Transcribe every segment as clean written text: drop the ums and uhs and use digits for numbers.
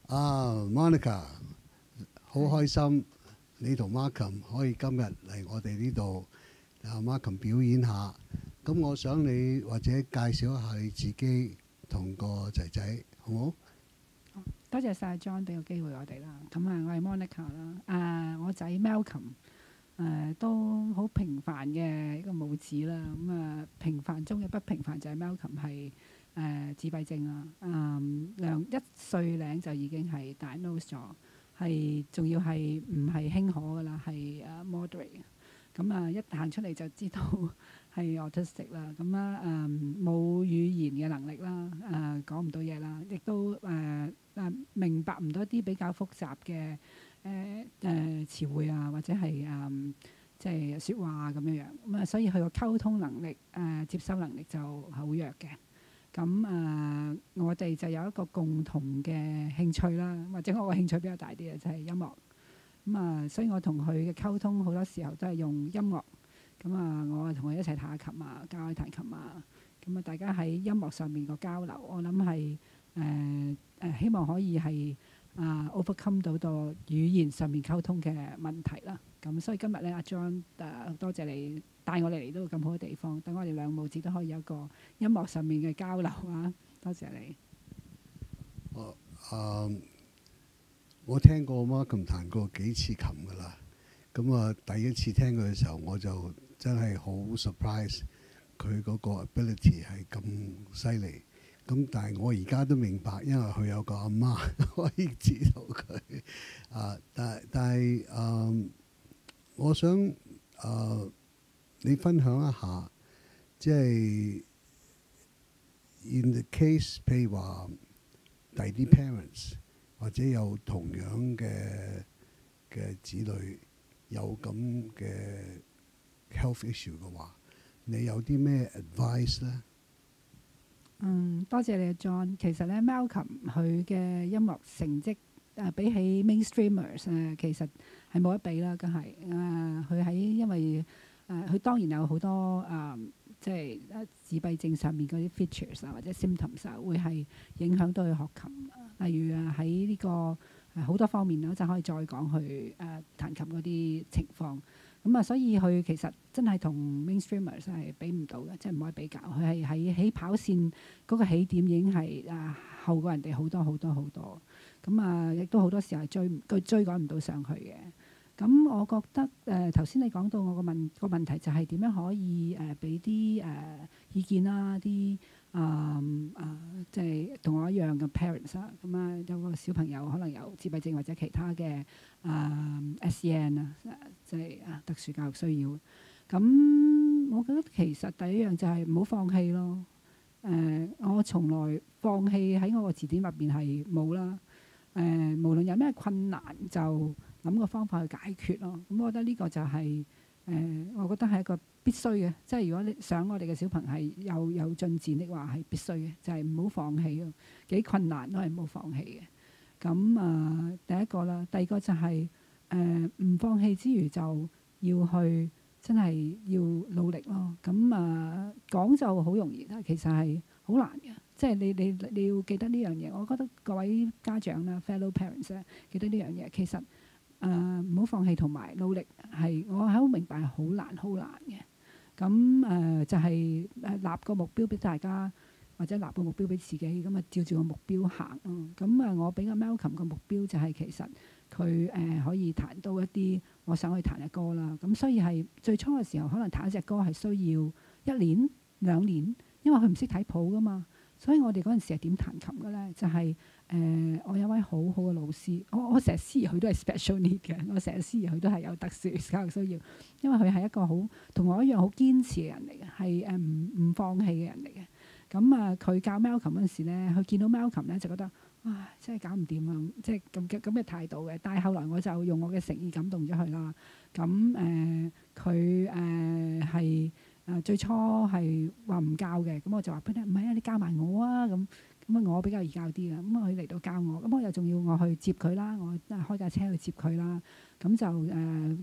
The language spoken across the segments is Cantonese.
Monica，好開心你同 Malcolm 可以今日嚟我哋呢度，Malcolm 表演下。咁我想你或者介紹一下你自己同個仔仔，好唔好？ 多謝晒 John 俾個機會我哋啦。咁我係 Monica 啦。我仔 Malcolm 都好平凡嘅一個母子啦。平凡中嘅不平凡就係 Malcolm 係自閉症啦。1歲零就已經係 diagnose 咗，係仲要係唔係輕可噶啦，係moderate。咁一行出嚟就知道係 autistic 啦。冇語言嘅能力啦，講唔到嘢啦，亦都明白唔到一啲比較複雜嘅詞彙啊，或者係即係説話咁樣樣。所以佢個溝通能力接收能力就好弱嘅。我哋就有一個共同嘅興趣啦，或者我個興趣比較大啲嘅就係音樂。所以我同佢嘅溝通好多時候都係用音樂。我同佢一齊彈下琴啊，教佢彈琴啊。大家喺音樂上面個交流，我諗係希望可以係overcome 到個語言上面溝通嘅問題啦。所以今日咧，阿 John 多謝你帶我哋嚟到咁好嘅地方，等我哋兩母子都可以有一個音樂上面嘅交流啊！多謝你。 我聽過 Malcolm 彈過幾次琴噶啦。第一次聽佢嘅時候，我就真係好 surprise 佢嗰個 ability 係咁犀利。但係我而家都明白，因為佢有個阿媽可以指導佢。但係我想你分享一下，即係 in the case， 譬如話第啲 parents 或者有同樣嘅子女有咁嘅 health issue 嘅話，你有啲咩 advice 咧？ 多謝你 John。其實咧 Malcolm 佢嘅音樂成績比起 mainstreamers 其實係冇得比啦，梗係佢喺因為佢當然有好多即係自閉症上面嗰啲 features 或者 symptoms 會係影響到佢學琴。例如喺呢個好多方面啦，就可以再講佢彈琴嗰啲情況。所以佢其實真係同 mainstreamers 係比唔到嘅，即係唔可以比較。佢係喺起跑線嗰個起點已經係後過人哋好多好多好多。亦都好多時候係追趕唔到上去嘅。我覺得頭先你講到我個問題就係點樣可以俾啲意見啦，啲即係同我一樣嘅 parents 啦。有個小朋友可能有自閉症或者其他嘅SEN 啊，即係特殊教育需要。我覺得其實第一樣就係唔好放棄咯。我從來放棄喺我個字典入邊係冇啦。無論有咩困難就諗個方法去解決咯。我覺得呢個就係我覺得係一個必須嘅。即係如果你想我哋嘅小朋友係有進展的話，係必須嘅，就係唔好放棄咯。幾困難都係唔好放棄嘅。第一個啦，第二個就係唔放棄之餘就要去真係要努力咯。講就好容易，但係其實係好難嘅。即係你要記得呢樣嘢。我覺得各位家長啦 fellow parents 咧，記得呢樣嘢。其實唔好放棄同埋努力係我係好明白係好難好難嘅。就係立個目標俾大家，或者立個目標俾自己，照住個目標行咯。我俾個 Malcolm 個目標就係其實佢可以彈到一啲我想去彈嘅歌啦。所以係最初嘅時候，可能彈一隻歌係需要1年2年，因為佢唔識睇譜噶嘛。所以我哋嗰陣時係點彈琴嘅咧？就係我有位好好嘅老師，我成日思疑佢都係 special need 嘅，我成日思疑佢都係有特殊教育需要，因為佢係一個好同我一樣好堅持嘅人嚟嘅，係唔放棄嘅人嚟嘅。佢教 Malcolm 嗰陣時咧，佢見到 Malcolm 咧就覺得哇，真係搞唔掂啊！即係咁嘅態度嘅。但係後來我就用我嘅誠意感動咗佢啦。佢係最初係話唔教嘅，我就話俾你唔係啊，你教埋我啊咁。我比較易教啲嘅，佢嚟到教我，我又仲要我去接佢啦，我開架車去接佢啦。就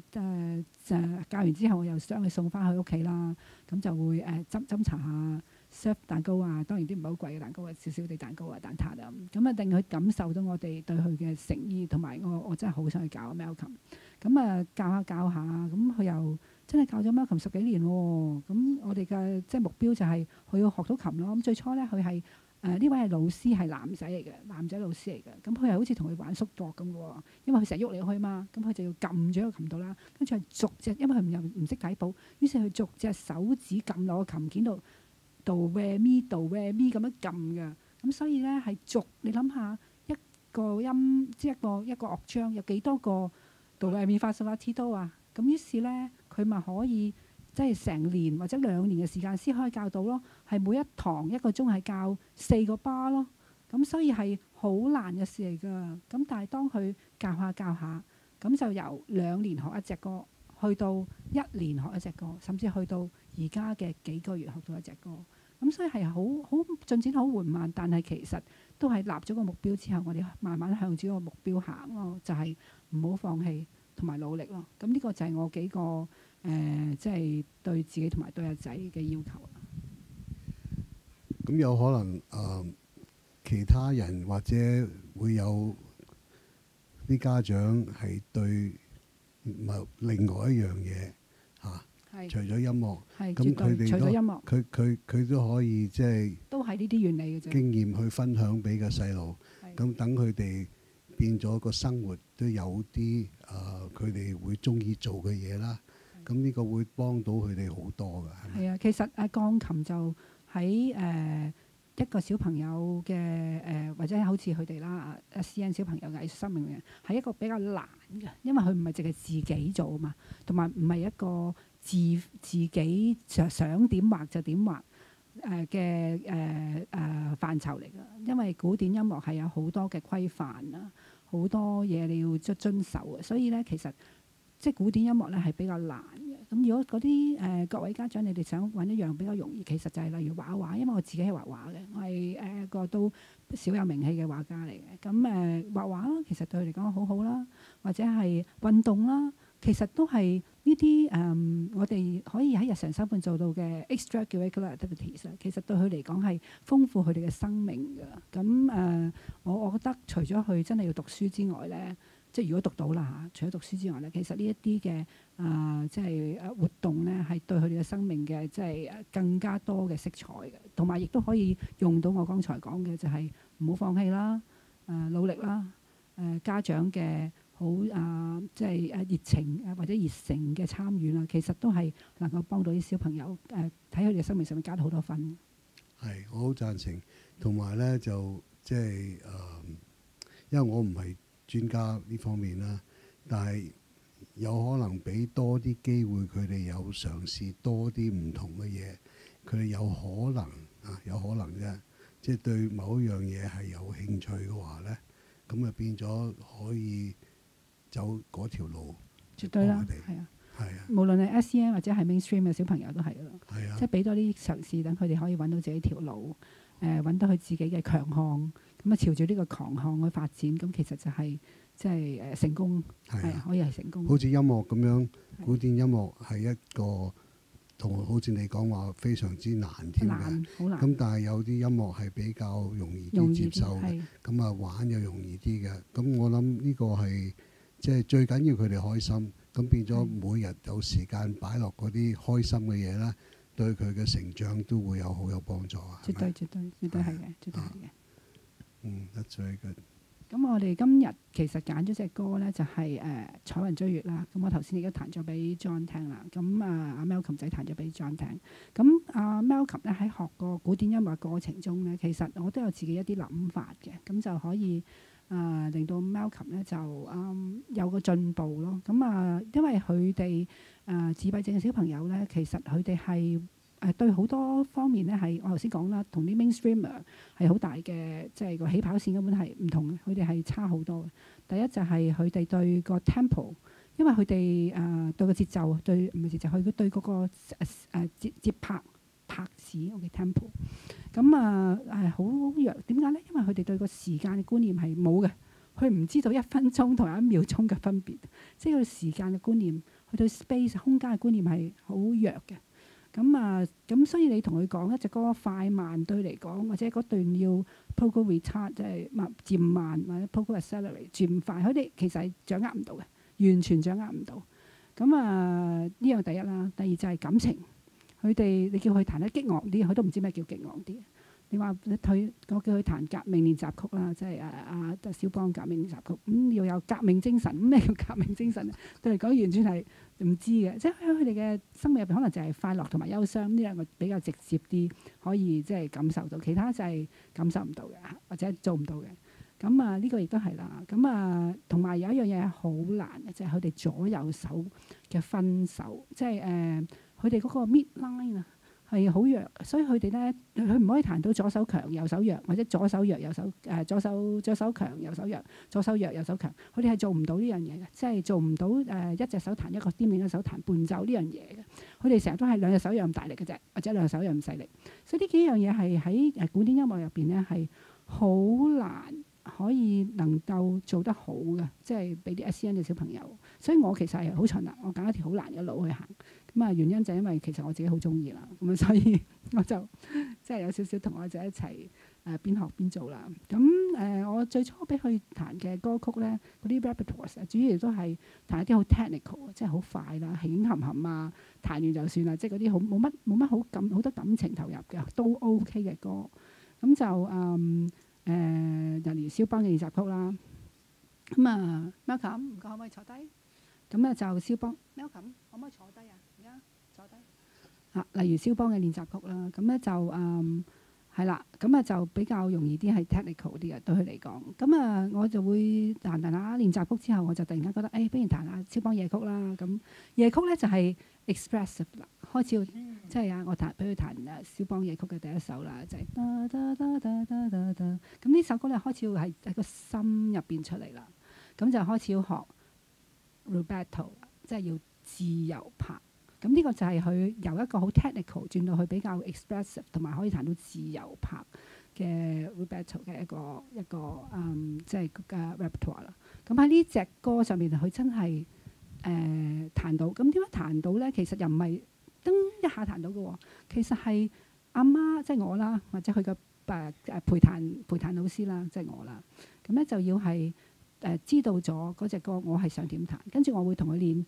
教完之後，我又將佢送翻去屋企啦。就會斟茶下 serve 蛋糕啊，當然啲唔係好貴嘅蛋糕啊，少少地蛋糕啊、蛋撻啊，咁啊令佢感受到我哋對佢嘅誠意，同埋我真係好想去教 Malcolm。咁啊教下教下，咁佢又真係教咗 Malcolm 10幾年喎。咁我哋嘅即係目標就係佢要學到琴咯。咁最初咧佢係呢位係老師，係男仔嚟嘅，男仔老師嚟嘅。咁佢係好似同佢玩縮角咁嘅喎，因為佢成日喐嚟喐去嘛，咁佢就要撳住喺個琴度啦，跟住係逐隻，因為佢又唔識睇譜，於是佢逐隻手指撳落個琴鍵度，度 re mi 度 re mi 咁樣撳嘅。咁所以咧係逐，你諗下一個音，即係一個樂章有幾多個度 re mi fa sol la ti do 啊？咁於是咧佢咪可以即係成年或者2年嘅時間先可以教到咯。係每一堂1個鐘係教4個巴咯。咁所以係好難嘅事嚟㗎。咁但係當佢教下教下，咁就由2年學一隻歌，去到1年學一隻歌，甚至去到而家嘅幾個月學到一隻歌。咁所以係好進展好緩慢，但係其實都係立咗個目標之後，我哋慢慢向住個目標行咯，就係唔好放棄同埋努力咯。咁呢個就係我幾個即係對自己同埋對阿仔嘅要求。 咁有可能其他人或者會有啲家長係對另外一樣嘢嚇，除咗音樂，咁佢哋除咗音樂， 佢都可以即係都係呢啲原理嘅啫。經驗去分享俾個細路，咁等佢哋變咗個生活都有啲佢哋會中意做嘅嘢啦。咁呢個會幫到佢哋好多㗎。係啊， 其實鋼琴就喺一個小朋友嘅或者好似佢哋啦，CN 小朋友嘅藝術生命嘅係一個比較難嘅，因為佢唔係淨係自己做啊嘛，同埋唔係一個自己想點畫就點畫嘅範疇嚟㗎。因為古典音樂係有好多嘅規範啊，好多嘢你要遵守嘅，所以咧其實即係古典音樂咧係比較難嘅。咁如果嗰啲各位家長，你哋想揾一樣比較容易，其實就係例如畫畫，因為我自己係畫畫嘅，我係一個都小有名氣嘅畫家嚟嘅。咁畫畫啦，其實對佢嚟講好好啦，或者係運動啦，其實都係呢啲我哋可以喺日常生活做到嘅 extracurricular activities 其實對佢嚟講係豐富佢哋嘅生命㗎。咁我覺得除咗佢真係要讀書之外咧，即係如果讀到啦嚇，除咗讀書之外咧，其實呢一啲嘅即係活動咧，係對佢哋嘅生命嘅即係更加多嘅色彩嘅，同埋亦都可以用到我剛才講嘅，就係唔好放棄啦，努力啦，家長嘅好即係熱情或者熱誠嘅參與啦，其實都係能夠幫到啲小朋友睇佢哋嘅生命上面加到好多分。 係，我好贊成，同埋咧就即係因為我唔係專家呢方面啦，但係有可能俾多啲機會佢哋有嘗試多啲唔同嘅嘢，佢哋有可能啫，即係對某一樣嘢係有興趣嘅話咧，咁啊變咗可以走嗰條路。 絕對啦，係啊，無論係 SEN 或者係 mainstream 嘅小朋友都係咯，即係俾多啲嘗試，等佢哋可以揾到自己條路，揾到佢自己嘅強項。咁啊，朝住呢個強項去發展，咁其實就係即係成功，係可以係成功。 好似音樂咁樣，古典音樂係一個同好似你講話非常之難添嘅， 好難。 咁但係有啲音樂係比較容易啲接受嘅，咁啊玩又容易啲嘅。咁我諗呢個係即係最緊要佢哋開心，咁變咗每日有時間擺落嗰啲開心嘅嘢啦，對佢嘅成長都會有好有幫助啊！ 絕對係嘅，絕對係嘅。 That's very good。 咁我哋今日其實揀咗隻歌咧，就係彩雲追月啦。咁我頭先亦都彈咗俾 John 聽啦。咁阿 Malcolm 仔彈咗俾 John 聽。咁阿 Malcolm 咧喺學個古典音樂過程中咧，其實我都有自己一啲諗法嘅，咁就可以令到 Malcolm 咧就有個進步咯。咁因為佢哋自閉症嘅小朋友咧，其實佢哋係對好多方面咧係我頭先講啦，同啲 mainstreamer 係好大嘅，即係個起跑線根本係唔同嘅，佢哋係差好多嘅。第一就係佢哋對個 tempo， 因為佢哋對個節奏，對唔係節奏，佢對嗰個節拍子嘅 tempo， 咁係好弱。點解咧？因為佢哋對個時間嘅觀念係冇嘅，佢唔知道1分鐘同1秒鐘嘅分別，即係佢時間嘅觀念，佢對 space 空間嘅觀念係好弱嘅。 咁所以你同佢講一隻歌快慢對嚟講，或者嗰段要 pogo retard 即係漸慢或者 pogo accelerate 漸快，佢哋其實係掌握唔到嘅，完全掌握唔到。咁呢樣第一啦，第二就係感情。佢哋你叫佢彈得激昂啲，佢都唔知咩叫激昂啲。你話我叫佢彈革命練習曲啦，即係肖邦革命練習曲，要有革命精神。咩叫革命精神咧？對嚟講完全係唔知嘅，即係喺佢哋嘅生命入邊，可能就係快樂同埋憂傷呢兩個比較直接啲，可以即係感受到，其他就係感受唔到嘅，或者做唔到嘅。咁呢個亦都係啦。咁同埋有一樣嘢係好難嘅，就係佢哋左右手嘅分手，即係佢哋嗰個 midline 啊係好弱，所以佢哋咧佢唔可以彈到左手強右手弱，或者左手弱右手左手強右手弱，左手弱右手強，佢哋係做唔到呢樣嘢嘅，即係做唔到一隻手彈一個點，另一隻手彈伴奏呢樣嘢嘅。佢哋成日都係兩隻手一樣大力嘅啫，或者兩隻手一樣細力。所以呢幾樣嘢係喺古典音樂入邊咧係好難可以能夠做得好嘅，即係俾啲 SEN 嘅小朋友。所以我其實係好蠢啦，我揀一條好難嘅路去行。原因就係因為其實我自己好中意啦，咁所以我就即係有少少同我仔一齊邊學邊做啦。我最初俾佢彈嘅歌曲咧，嗰啲 repertoire 主要都係彈一啲好 technical，即係好快啦，輕含含啊，彈完就算啦，即係嗰啲好冇乜好多感情投入嘅都 OK 嘅歌。咁就例如肖邦嘅練習曲啦。Malcolm 唔該，可唔可以坐低？咁咧就肖邦 Malcolm 可唔可以坐低啊？而家坐低例如肖邦嘅練習曲啦，咁咧就係啦，咁就比較容易啲，係 technical 啲嘅對佢嚟講。咁我就會彈下練習曲之後，我就突然間覺得，不如彈下肖邦夜曲啦。咁夜曲咧就係 expressive 啦，開始即係我俾佢彈肖邦夜曲嘅第一首啦，就係噠噠噠噠噠噠噠。咁呢首歌咧開始要係喺個心入邊出嚟啦，咁就開始要學 rubato， 即係要自由拍。咁呢個就係佢由一個好 technical 轉到去比較 expressive， 同埋可以彈到自由拍嘅 rubato 嘅一個即係嘅 repertoire 啦。咁喺呢隻歌上面，佢真係彈到。咁點解彈到咧？其實又唔係噔一下彈到嘅喎，其實係阿媽即係我啦，或者佢嘅陪彈老師啦，即係我啦。咁咧就要係知道咗嗰隻歌我係想點彈，跟住我會同佢練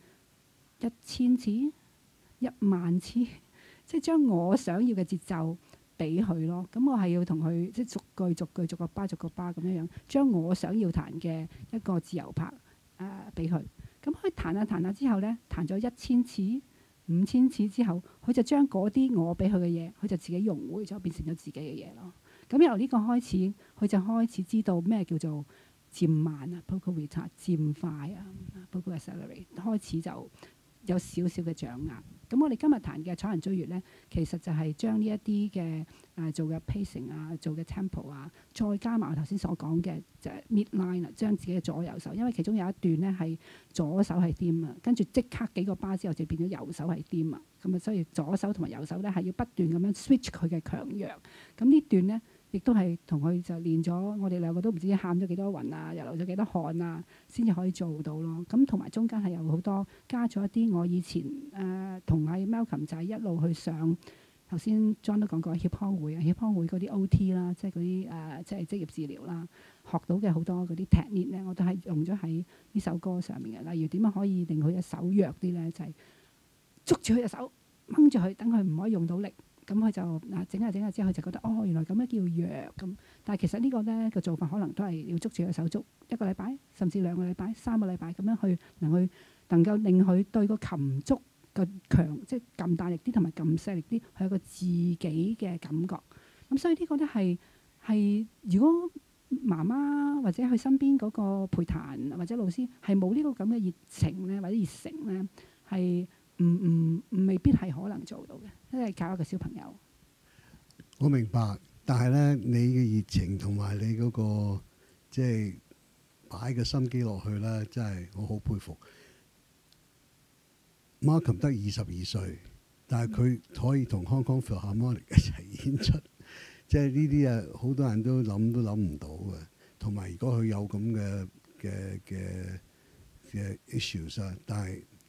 1000次、10000次，即係將我想要嘅節奏俾佢咯。咁我係要同佢即係逐句逐個巴咁樣樣，將我想要彈嘅一個自由拍俾佢。咁佢彈下之後咧，彈咗1000次、5000次之後，佢就將嗰啲我俾佢嘅嘢，佢就自己融匯咗，變成咗自己嘅嘢咯。咁由呢個開始，佢就開始知道咩叫做漸慢啊 pogo retard 漸快啊 pogo accelerate， 開始就有少少嘅掌握。咁我哋今日彈嘅彩雲追月咧，其實就係將呢一啲嘅做嘅 pacing 啊，做嘅 tempo 啊，再加埋我頭先所講嘅就係 midline 啊，將自己嘅左右手，因為其中有一段咧係左手係掂啊，跟住即刻幾個巴之後就變咗右手係掂啊。咁所以左手同埋右手咧係要不斷咁樣 switch 佢嘅強弱。咁呢段咧亦都係同佢就練咗，我哋兩個都唔知喊咗幾多暈啊，又流咗幾多汗啊，先至可以做到咯。咁同埋中間係有好多加咗一啲我以前同阿 Malcolm 仔一路去上，頭先 John 都講過協康會嗰啲 OT 啦，即係嗰啲即係職業治療啦，學到嘅好多嗰啲 technique 咧，我都係用咗喺呢首歌上面嘅。例如點樣可以令佢嘅手弱啲咧，就係捉住佢隻手掹住佢，等佢唔可以用到力。咁佢就整下之後，佢就覺得原來咁樣叫弱咁。但係其實呢個咧個做法可能都係要捉住佢手足1個禮拜，甚至2個禮拜、3個禮拜咁樣去能夠令佢對個琴足個強，即係撳大力啲同埋撳細力啲，佢有個自己嘅感覺。咁所以呢個咧係如果媽媽或者佢身邊嗰個陪彈或者老師係冇呢個咁嘅熱情咧或者熱誠咧，係未必係可能做到嘅，因為教一個小朋友。 我明白，但係咧，你嘅熱情同埋你嗰個即係擺個心機落去咧，真係我好佩服。Malcolm 得22歲，但係佢可以同 Hong Kong Philharmonic 一齊演出，即係呢啲好多人都諗唔到嘅。同埋如果佢有咁嘅issues 啊，但係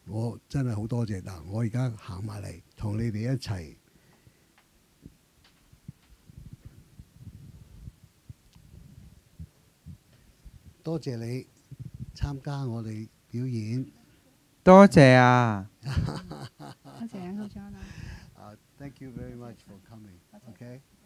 我真係好多謝。嗱，我而家行埋嚟同你哋一齊，多謝你參加我哋表演。 多謝啊！ 多謝 Uncle John 啊！ Thank you very much for coming. Okay.